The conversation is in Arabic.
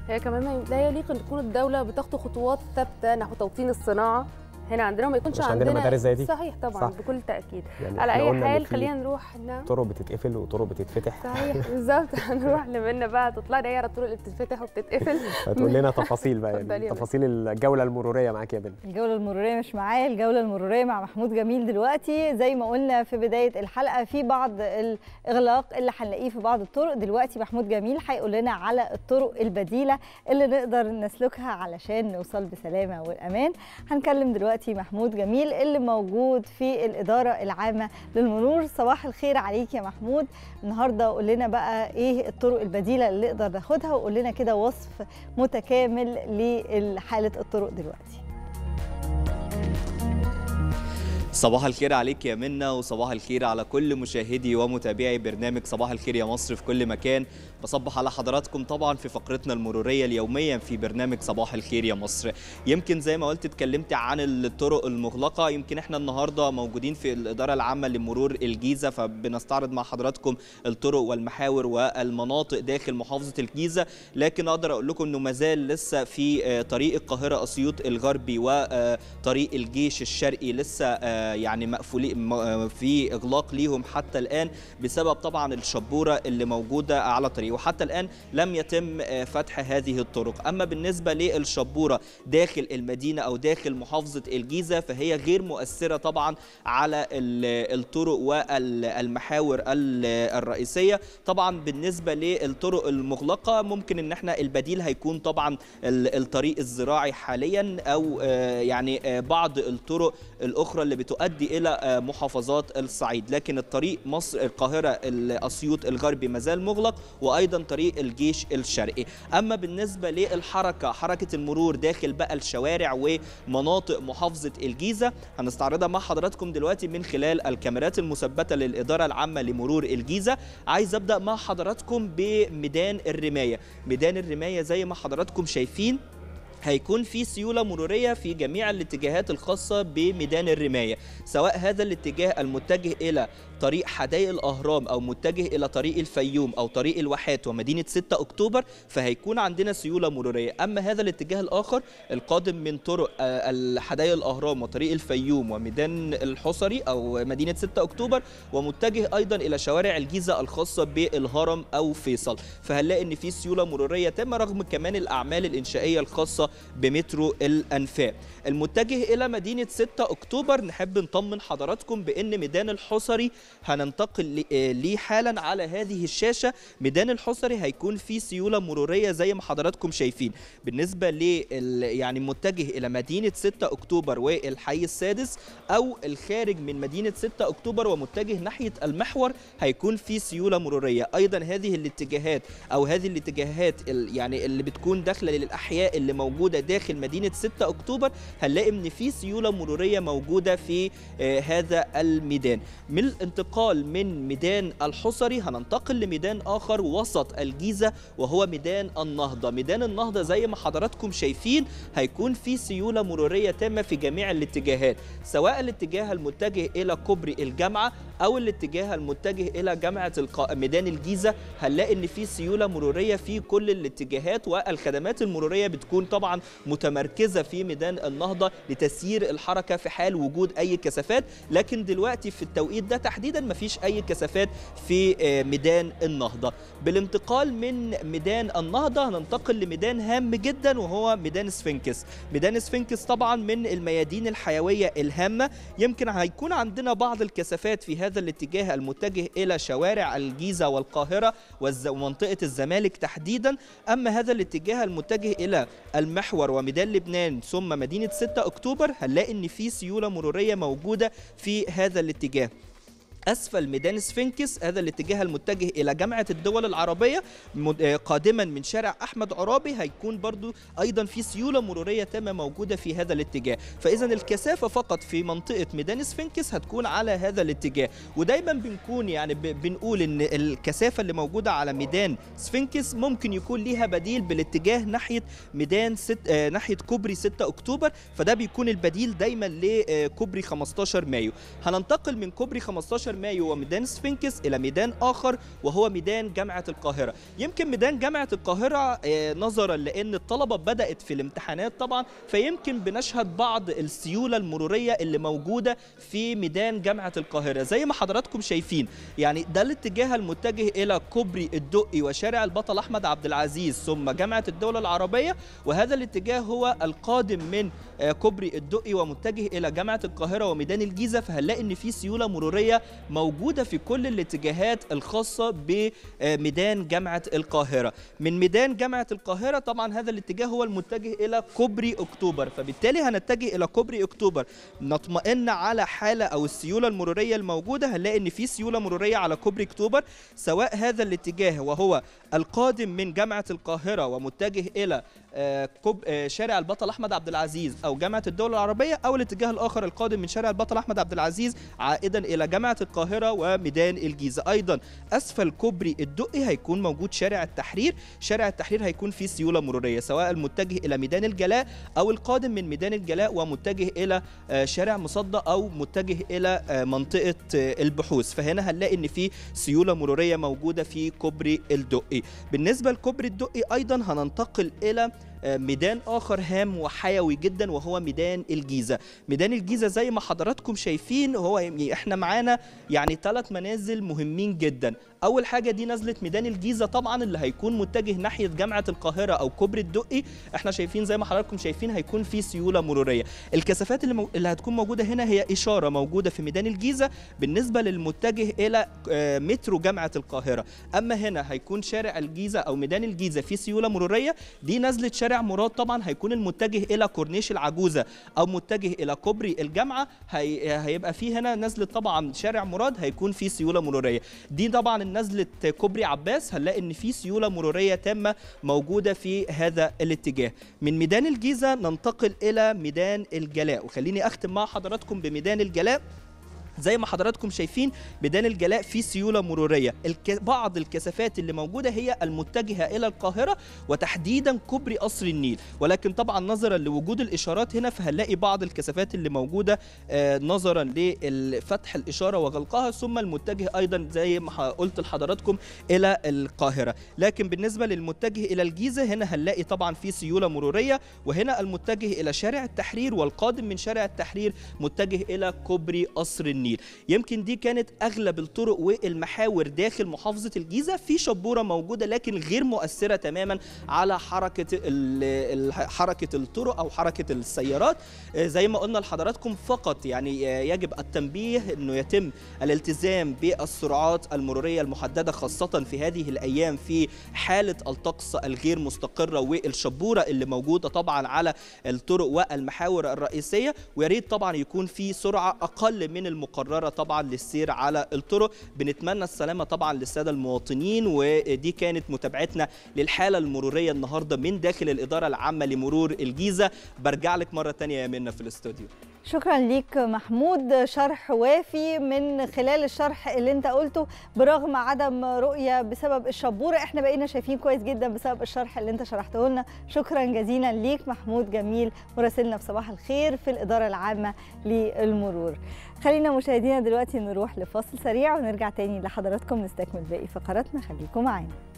هي كمان لا يليق ان تكون الدوله بتخطو خطوات ثابته نحو توطين الصناعه هنا عندنا، ما يكونش عندنا مدارس زي دي. صحيح طبعا صح. بكل تاكيد. يعني على اي حال خلينا نروح. نعم، طرق بتتقفل وطرق بتتفتح. صحيح بالظبط. هنروح لمنى بقى تطلع لي على الطرق اللي بتتفتح وبتتقفل. هتقول لنا تفاصيل بقى، يعني تفاصيل الجوله المروريه معاك يا بنت. الجوله المروريه مش معايا، الجوله المروريه مع محمود جميل. دلوقتي زي ما قلنا في بدايه الحلقه في بعض الاغلاق اللي هنلاقيه في بعض الطرق، دلوقتي محمود جميل هيقول لنا على الطرق البديله اللي نقدر نسلكها علشان نوصل بسلامه والامان. هنكلم دلوقتي محمود جميل اللي موجود في الإدارة العامة للمرور. صباح الخير عليك يا محمود. النهارده قول لنا بقى ايه الطرق البديلة اللي نقدر ناخدها، وقول لنا كده وصف متكامل لحالة الطرق دلوقتي. صباح الخير عليك يا منى، وصباح الخير على كل مشاهدي ومتابعي برنامج صباح الخير يا مصر في كل مكان. بصبح على حضراتكم طبعا في فقرتنا المرورية اليومية في برنامج صباح الخير يا مصر. يمكن زي ما قلت اتكلمت عن الطرق المغلقة، يمكن احنا النهاردة موجودين في الإدارة العامة لمرور الجيزة، فبنستعرض مع حضراتكم الطرق والمحاور والمناطق داخل محافظة الجيزة. لكن اقدر اقول لكم انه مازال لسه في طريق القاهرة اسيوط الغربي وطريق الجيش الشرقي لسه يعني مقفولين، في اغلاق ليهم حتى الان بسبب طبعا الشبوره اللي موجوده على الطريق، وحتى الان لم يتم فتح هذه الطرق. اما بالنسبه للشبوره داخل المدينه او داخل محافظه الجيزه فهي غير مؤثره طبعا على الطرق والمحاور الرئيسيه. طبعا بالنسبه للطرق المغلقه ممكن ان احنا البديل هيكون طبعا الطريق الزراعي حاليا، او يعني بعض الطرق الاخرى اللي بتؤدي الى محافظات الصعيد. لكن الطريق مصر القاهره الاسيوط الغربي مازال مغلق، وايضا طريق الجيش الشرقي. اما بالنسبه للحركه، حركه المرور داخل بقى الشوارع ومناطق محافظه الجيزه هنستعرضها مع حضراتكم دلوقتي من خلال الكاميرات المثبته للاداره العامه لمرور الجيزه. عايز ابدا مع حضراتكم بميدان الرمايه. ميدان الرمايه زي ما حضراتكم شايفين هيكون في سيولة مرورية في جميع الاتجاهات الخاصة بميدان الرماية، سواء هذا الاتجاه المتجه إلى طريق حدائق الأهرام أو متجه إلى طريق الفيوم أو طريق الواحات ومدينة 6 أكتوبر، فهيكون عندنا سيولة مرورية. أما هذا الاتجاه الآخر القادم من طرق حدائق الأهرام وطريق الفيوم وميدان الحصري أو مدينة 6 أكتوبر ومتجه أيضا إلى شوارع الجيزة الخاصة بالهرم أو فيصل، فهنلاقي إن في سيولة مرورية تم رغم كمان الأعمال الإنشائية الخاصة بمترو الأنفاق. المتجه إلى مدينة 6 أكتوبر نحب نطمن حضراتكم بأن ميدان الحصري هننتقل ليه حالا على هذه الشاشة. ميدان الحصري هيكون فيه سيولة مرورية زي ما حضراتكم شايفين. بالنسبة يعني متجه إلى مدينة 6 أكتوبر والحي السادس أو الخارج من مدينة 6 أكتوبر ومتجه ناحية المحور هيكون فيه سيولة مرورية. أيضا هذه الاتجاهات أو هذه الاتجاهات يعني اللي بتكون داخلة للأحياء اللي موجودة داخل مدينة 6 أكتوبر هنلاقي ان في سيولة مرورية موجودة في هذا الميدان. من الانتقال من ميدان الحصري هننتقل لميدان آخر وسط الجيزة وهو ميدان النهضة. ميدان النهضة زي ما حضراتكم شايفين هيكون في سيولة مرورية تامة في جميع الاتجاهات، سواء الاتجاه المتجه إلى كوبري الجامعة أو الاتجاه المتجه إلى جامعة ميدان الجيزة. هنلاقي ان في سيولة مرورية في كل الاتجاهات، والخدمات المرورية بتكون طبعا متمركزة في ميدان النهضة لتسيير الحركة في حال وجود أي كثافات. لكن دلوقتي في التوقيت ده تحديدا مفيش أي كثافات في ميدان النهضة. بالانتقال من ميدان النهضة هننتقل لميدان هام جدا وهو ميدان سفنكس. ميدان سفنكس طبعا من الميادين الحيوية الهامة، يمكن هيكون عندنا بعض الكثافات في هذا الاتجاه المتجه إلى شوارع الجيزة والقاهرة ومنطقة الزمالك تحديدا. أما هذا الاتجاه المتجه إلى المحور وميدان لبنان ثم مدينة 6 أكتوبر هنلاقي إن في سيولة مرورية موجودة في هذا الاتجاه. أسفل ميدان سفنكس هذا الاتجاه المتجه إلى جامعة الدول العربية قادما من شارع أحمد عرابي هيكون برضو أيضا في سيولة مرورية تامة موجودة في هذا الاتجاه. فإذا الكثافة فقط في منطقة ميدان سفنكس هتكون على هذا الاتجاه. ودايما بنكون يعني بنقول إن الكثافة اللي موجودة على ميدان سفنكس ممكن يكون ليها بديل بالاتجاه ناحية ميدان ناحية كوبري 6 أكتوبر، فده بيكون البديل دايما لكوبري 15 مايو. هننتقل من كوبري 15 15 مايو وميدان سفنكس إلى ميدان آخر وهو ميدان جامعة القاهرة. يمكن ميدان جامعة القاهرة نظرا لأن الطلبة بدأت في الامتحانات طبعا، فيمكن بنشهد بعض السيولة المرورية اللي موجودة في ميدان جامعة القاهرة. زي ما حضراتكم شايفين يعني ده الاتجاه المتجه إلى كوبري الدقي وشارع البطل أحمد عبد العزيز ثم جامعة الدولة العربية، وهذا الاتجاه هو القادم من كوبري الدقي ومتجه إلى جامعة القاهرة وميدان الجيزة. فهنلاقي إن في سيولة مرورية موجودة في كل الاتجاهات الخاصة بميدان جامعة القاهرة. من ميدان جامعة القاهرة طبعا هذا الاتجاه هو المتجه إلى كوبري أكتوبر، فبالتالي هنتجه إلى كوبري أكتوبر نطمئن على حالة أو السيولة المرورية الموجودة. هنلاقي إن في سيولة مرورية على كوبري أكتوبر، سواء هذا الاتجاه وهو القادم من جامعة القاهرة ومتجه إلى شارع البطل أحمد عبد العزيز أو جامعة الدولة العربية، أو الاتجاه الآخر القادم من شارع البطل أحمد عبد العزيز عائدا إلى جامعة القاهرة وميدان الجيزة. أيضا أسفل كوبري الدقي هيكون موجود شارع التحرير. شارع التحرير هيكون فيه سيولة مرورية سواء المتجه إلى ميدان الجلاء أو القادم من ميدان الجلاء ومتجه إلى شارع مصدق أو متجه إلى منطقة البحوث. فهنا هنلاقي إن في سيولة مرورية موجودة في كوبري الدقي. بالنسبة لكوبري الدقي أيضا هننتقل إلى ميدان آخر هام وحيوي جدا وهو ميدان الجيزة. ميدان الجيزة زي ما حضراتكم شايفين هو احنا معانا يعني 3 منازل مهمين جدا. أول حاجة دي نزلة ميدان الجيزة طبعا اللي هيكون متجه ناحية جامعة القاهرة أو كوبري الدقي. احنا شايفين زي ما حضراتكم شايفين هيكون في سيولة مرورية. الكثافات اللي هتكون موجودة هنا هي إشارة موجودة في ميدان الجيزة بالنسبة للمتجه إلى مترو جامعة القاهرة. أما هنا هيكون شارع الجيزة أو ميدان الجيزة في سيولة مرورية. دي نزلة شارع مراد طبعا هيكون المتجه إلى كورنيش العجوزة أو متجه إلى كوبري الجامعة. هيبقى فيه هنا نزلة طبعا شارع مراد هيكون في سيولة مرورية. دي طبعا نزلة كوبري عباس هنلاقي إن في سيولة مرورية تامة موجودة في هذا الاتجاه. من ميدان الجيزة ننتقل إلى ميدان الجلاء، وخليني أختم مع حضراتكم بميدان الجلاء. زي ما حضراتكم شايفين ميدان الجلاء فيه سيولة مرورية. بعض الكثافات اللي موجودة هي المتجهة إلى القاهرة وتحديدا كوبري قصر النيل، ولكن طبعا نظرا لوجود الإشارات هنا فهنلاقي بعض الكثافات اللي موجودة نظرا لفتح الإشارة وغلقها، ثم المتجه أيضا زي ما قلت لحضراتكم إلى القاهرة. لكن بالنسبة للمتجه إلى الجيزة هنا هنلاقي طبعا فيه سيولة مرورية، وهنا المتجه إلى شارع التحرير والقادم من شارع التحرير متجه إلى كوبري قصر النيل. يمكن دي كانت أغلب الطرق والمحاور داخل محافظة الجيزة. في شبورة موجودة لكن غير مؤثرة تماما على حركة الطرق أو حركة السيارات. زي ما قلنا لحضراتكم فقط يعني يجب التنبيه أنه يتم الالتزام بالسرعات المرورية المحددة خاصة في هذه الأيام في حالة الطقس الغير مستقرة والشبورة اللي موجودة طبعا على الطرق والمحاور الرئيسية. وياريت طبعا يكون في سرعة أقل من المقررة طبعا للسير على الطرق. بنتمنى السلامة طبعا للسادة المواطنين. ودي كانت متابعتنا للحالة المرورية النهاردة من داخل الإدارة العامة لمرور الجيزة. برجع لك مرة تانية يا منى في الاستوديو. شكرا ليك محمود، شرح وافي. من خلال الشرح اللي انت قلته برغم عدم رؤية بسبب الشبورة احنا بقينا شايفين كويس جدا بسبب الشرح اللي انت شرحته لنا. شكرا جزيلا ليك محمود جميل مراسلنا في صباح الخير في الإدارة العامة للمرور. خلينا مشاهدينا دلوقتي نروح لفاصل سريع ونرجع تاني لحضراتكم نستكمل باقي فقراتنا. خليكم معانا.